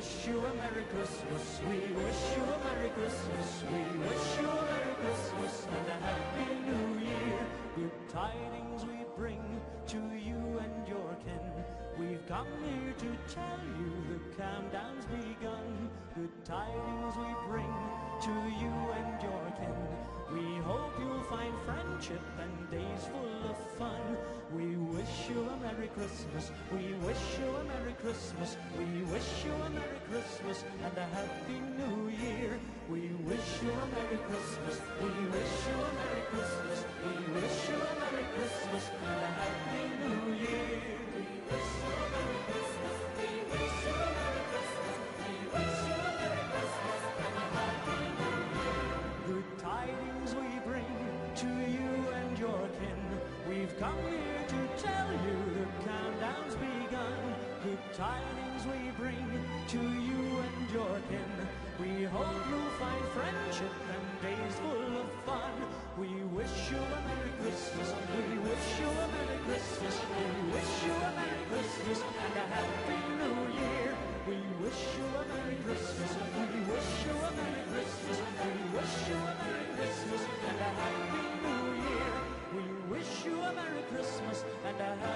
wish you a Merry Christmas. We wish you a Merry Christmas. We wish you a Merry Christmas and a Happy New Year. Good tidings we bring to you and your kin. We've come here to tell you the countdown's begun. Good tidings we bring to you and your kin. We hope you'll find friendship and days full of fun. We wish you a Merry Christmas. We wish you a Merry Christmas. We wish you a Merry Christmas and a Happy New Year. We wish you a Merry Christmas. We wish you a Merry Christmas. We wish you a Merry Christmas and a Happy New Year. We wish you a Merry Christmas. We wish you a Merry Christmas. We wish you a Merry Christmas and a Happy New Year. Good tidings we bring to you and your kin. We've come here to tell you the countdown's begun. Good tidings we bring to you and your kin. We hope you'll find friendship and days full of fun. We wish you a Merry Christmas. We wish you a Merry Christmas. We wish you a Merry Christmas and a Happy New Year. We wish you a Merry Christmas. We wish you a Merry Christmas. We wish you a Merry Christmas and a Happy New Year. We wish you a Merry Christmas and a Happy